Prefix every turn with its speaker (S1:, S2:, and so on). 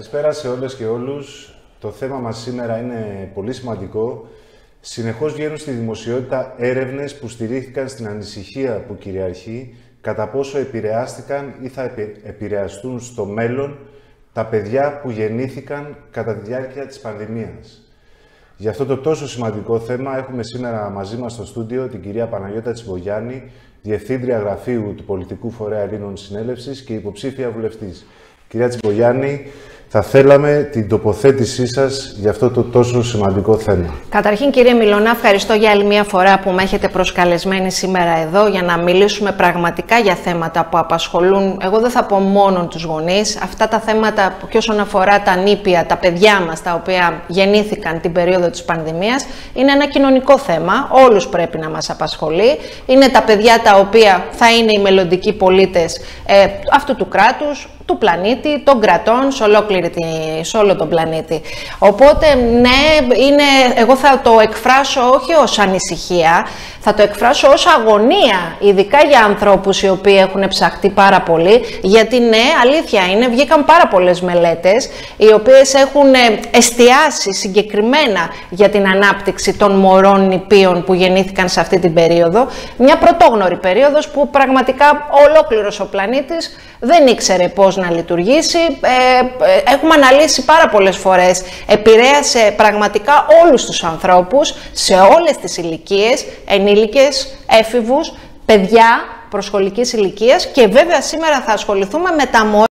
S1: Καλησπέρα σε όλες και όλους. Το θέμα μας σήμερα είναι πολύ σημαντικό. Συνεχώς βγαίνουν στη δημοσιότητα έρευνες που στηρίχθηκαν στην ανησυχία που κυριαρχεί κατά πόσο επηρεάστηκαν ή θα επηρεαστούν στο μέλλον τα παιδιά που γεννήθηκαν κατά τη διάρκεια της πανδημίας. Για αυτό το τόσο σημαντικό θέμα έχουμε σήμερα μαζί μας στο στούντιο την κυρία Παναγιώτα Τσιμπογιάννη, Διευθύντρια Γραφείου του Πολιτικού Φορέα Ελλήνων Συνέλευσης και υποψήφια βουλευτής. Κυρία Τσιμπογιάννη, θα θέλαμε την τοποθέτησή σας για αυτό το τόσο σημαντικό θέμα.
S2: Καταρχήν, κύριε Μιλωνά, ευχαριστώ για άλλη μια φορά που με έχετε προσκαλεσμένη σήμερα εδώ για να μιλήσουμε πραγματικά για θέματα που απασχολούν, εγώ δεν θα πω μόνο τους γονείς, αυτά τα θέματα και όσον αφορά τα νήπια, τα παιδιά μας, τα οποία γεννήθηκαν την περίοδο της πανδημίας, είναι ένα κοινωνικό θέμα, όλους πρέπει να μας απασχολεί. Είναι τα παιδιά τα οποία θα είναι οι μελλοντικοί πολίτες αυτού του κράτους, του πλανήτη, των κρατών, σε όλο τον πλανήτη. Οπότε, ναι, εγώ θα το εκφράσω όχι ως ανησυχία, θα το εκφράσω ως αγωνία, ειδικά για ανθρώπους οι οποίοι έχουν ψαχτεί πάρα πολύ, γιατί ναι, αλήθεια είναι, βγήκαν πάρα πολλές μελέτες, οι οποίες έχουν εστιάσει συγκεκριμένα για την ανάπτυξη των μωρών νηπίων που γεννήθηκαν σε αυτή την περίοδο. Μια πρωτόγνωρη περίοδος που πραγματικά ολόκληρος ο πλανήτης δεν ήξερε πώς να λειτουργήσει. Έχουμε αναλύσει πάρα πολλές φορές. Επηρέασε πραγματικά όλους τους ανθρώπους, σε όλες τις ηλικίες, ενήλικες, έφηβους, παιδιά προσχολικής ηλικίας και βέβαια σήμερα θα ασχοληθούμε με τα μωρά.